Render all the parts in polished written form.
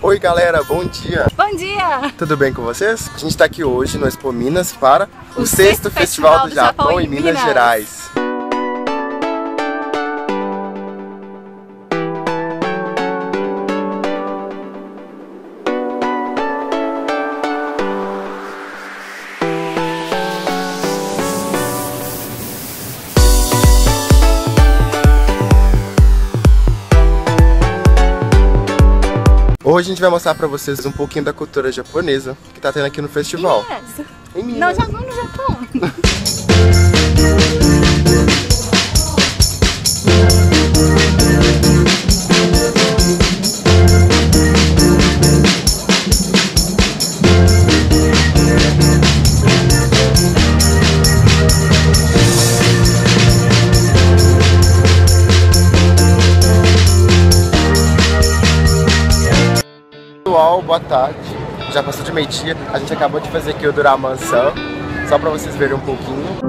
Oi galera, bom dia! Bom dia! Tudo bem com vocês? A gente está aqui hoje no Expo Minas para o 6º Festival do Japão em Minas Gerais. Hoje a gente vai mostrar pra vocês um pouquinho da cultura japonesa que tá tendo aqui no festival. Em Minas. Nós já vamos no Japão. Pessoal, boa tarde. Já passou de meio-dia. A gente acabou de fazer aqui o Duraman-san, só pra vocês verem um pouquinho.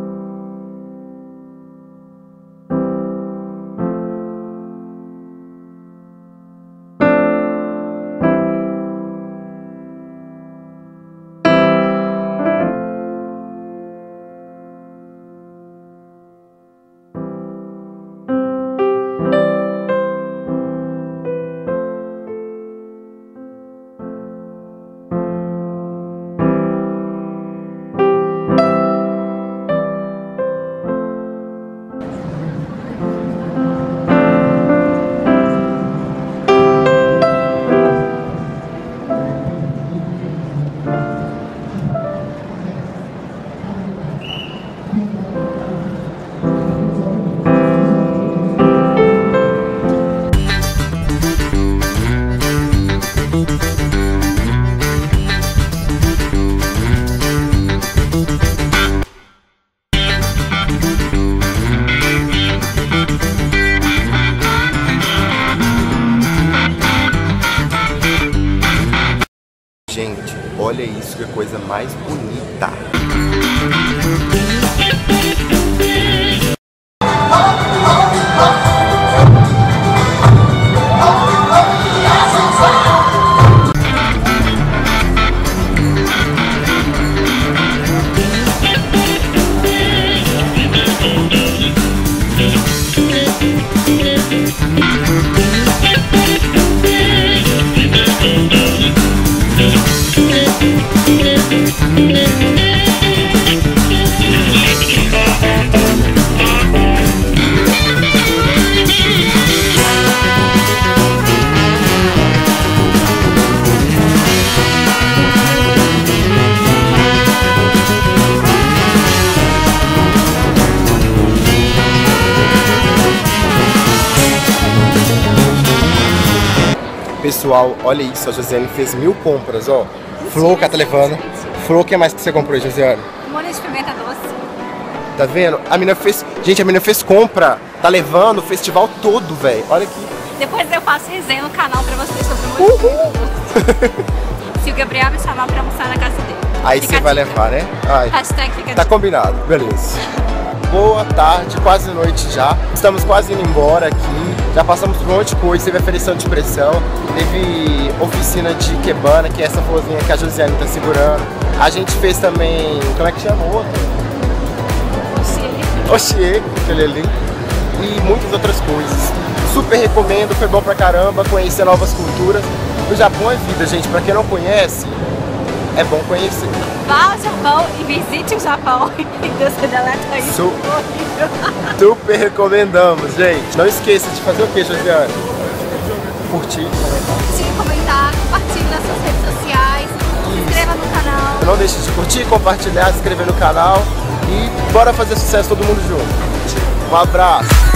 Gente, olha isso, que coisa mais bonita! Pessoal, olha isso, a Josiane fez 1000 compras, ó. Flor que ela tá levando. Flor, o que mais que você comprou, Josiane? Molho de pimenta doce. Tá vendo? A menina fez... Gente, a menina fez compra. Tá levando o festival todo, velho. Olha aqui. Depois eu faço resenha no canal pra vocês sobre o molho de pimenta doce. Se o Gabriel me chamar pra almoçar na casa dele. Aí você vai levar, né? Ai. Hashtag fica Tá combinado, beleza. Boa tarde, quase noite já. Estamos quase indo embora aqui. Já passamos por um monte de coisa, teve aferição de pressão, teve oficina de Ikebana, que é essa florzinha que a Josiane tá segurando. A gente fez também, como é que chama o outro? Oxie, aquele ali. E muitas outras coisas. Super recomendo, foi bom pra caramba, conhecer novas culturas. O Japão é vida, gente, pra quem não conhece, é bom conhecer. Vá ao Japão e visite o Japão e você deleta isso. Super recomendamos, gente. Não esqueça de fazer o que, Josiane? Curtir, comentar, compartilhe nas suas redes sociais, se inscreva no canal. Não deixe de curtir, compartilhar, se inscrever no canal e bora fazer sucesso todo mundo junto. Um abraço!